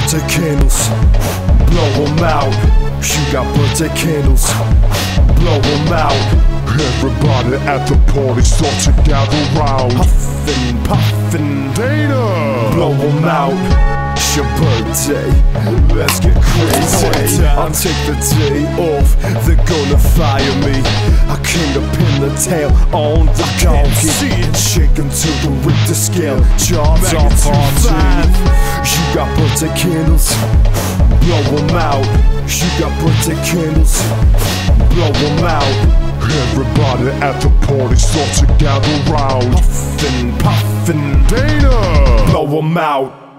birthday candles, blow them out. You got birthday candles, blow them out. Everybody at the party start to gather round. Puffin', puffin', Dana, blow them out. It's your birthday, let's get crazy. I'll take the day off, they're gonna fire me. I came to pin the tail on the donkey, shaking to the Richter scale, jobs on party. You got birthday candles, blow them out. You got birthday candles, blow them out. everybody at the party start to gather round. Puffin', puffin', Dana, blow them out.